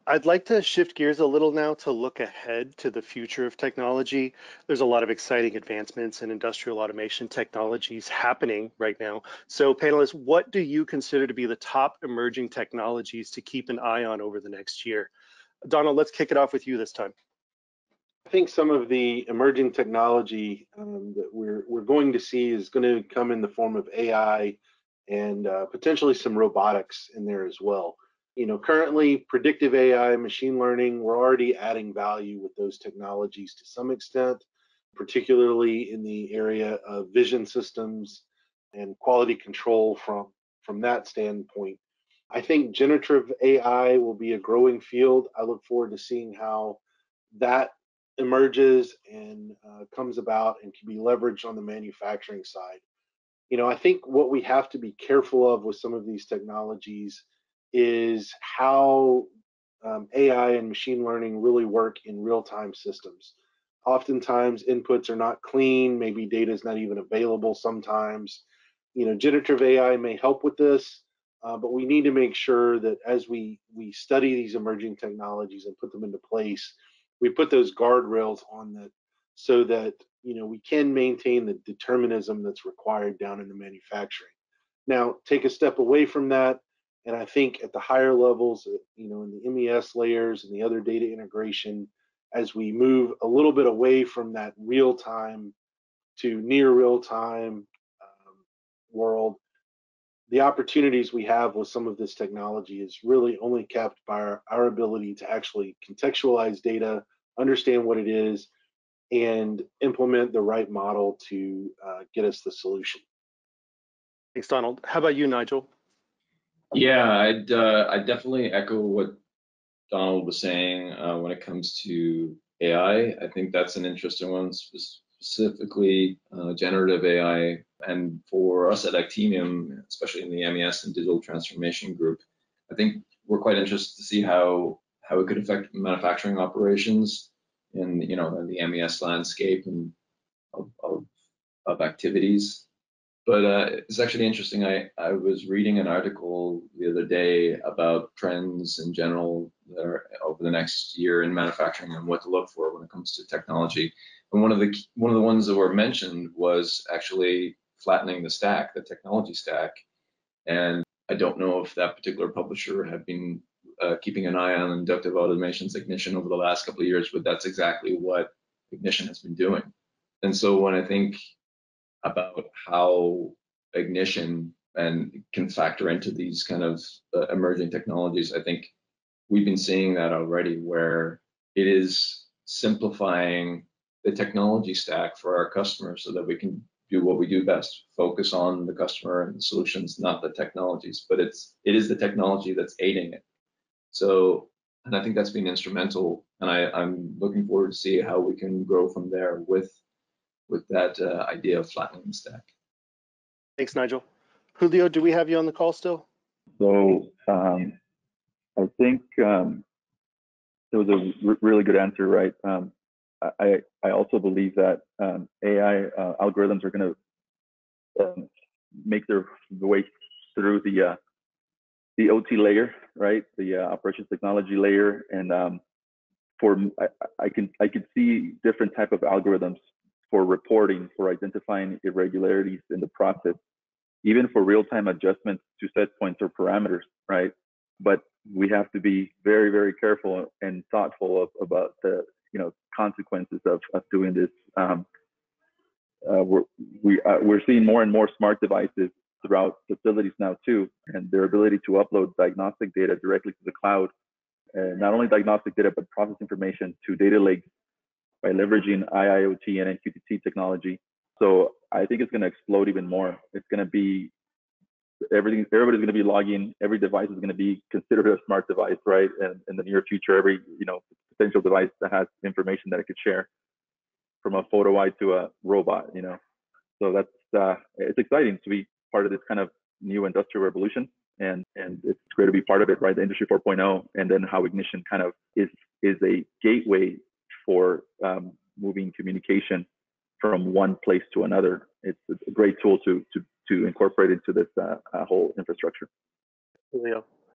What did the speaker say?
I'd like to shift gears a little now to look ahead to the future of technology. There's a lot of exciting advancements in industrial automation technologies happening right now. So, panelists, what do you consider to be the top emerging technologies to keep an eye on over the next year? Donald, let's kick it off with you this time. I think some of the emerging technology that we're going to see is going to come in the form of AI and potentially some robotics in there as well. You know, currently predictive AI, machine learning, we're already adding value with those technologies to some extent, particularly in the area of vision systems and quality control from that standpoint. I think generative AI will be a growing field. I look forward to seeing how that emerges and comes about and can be leveraged on the manufacturing side. You know, I think what we have to be careful of with some of these technologies is how AI and machine learning really work in real-time systems. Oftentimes, inputs are not clean, maybe data is not even available sometimes. You know, generative AI may help with this, but we need to make sure that as we study these emerging technologies and put them into place, we put those guardrails on that so that you know we can maintain the determinism that's required down in the manufacturing. Now, take a step away from that, and I think at the higher levels, you know, in the MES layers and the other data integration, as we move a little bit away from that real time to near real time world, the opportunities we have with some of this technology is really only capped by our ability to actually contextualize data, understand what it is, and implement the right model to get us the solution. Thanks, Donald. How about you, Nigel? Yeah, I'd definitely echo what Donald was saying when it comes to AI. I think that's an interesting one, specifically generative AI. And for us at Actinium, especially in the MES and digital transformation group, I think we're quite interested to see how it could affect manufacturing operations in in the MES landscape and of activities. But it's actually interesting. I was reading an article the other day about trends in general over the next year in manufacturing and what to look for when it comes to technology. And one of the ones that were mentioned was actually flattening the stack, the technology stack. And I don't know if that particular publisher had been keeping an eye on inductive automation's Ignition over the last couple of years, but that's exactly what Ignition has been doing. And so when I think about how Ignition and can factor into these kind of emerging technologies, I think we've been seeing that already, where it is simplifying the technology stack for our customers so that we can do what we do best, focus on the customer and the solutions, not the technologies, but it is the technology that's aiding it. So, and I think that's been instrumental, and I'm looking forward to see how we can grow from there with that idea of flattening the stack. Thanks, Nigel. Julio, do we have you on the call still? So I think it was a really good answer, right? I also believe that AI algorithms are going to make their way through the OT layer, right? The operations technology layer, and I could see different type of algorithms for reporting, for identifying irregularities in the process, even for real-time adjustments to set points or parameters, right? But we have to be very, very careful and thoughtful about the consequences of doing this. We're seeing more and more smart devices throughout facilities now too, and their ability to upload diagnostic data directly to the cloud, not only diagnostic data but process information to data lakes by leveraging IIoT and MQTT technology. So I think it's going to explode even more. It's going to be everybody's going to be logging. Every device is going to be considered a smart device, right? And in the near future, every potential device that has information that it could share, from a photo eye to a robot, So that's it's exciting to be part of this kind of new industrial revolution, and it's great to be part of it, right? The Industry 4.0, and then how Ignition kind of is a gateway for moving communication from one place to another. It's a great tool to incorporate into this whole infrastructure. Julio.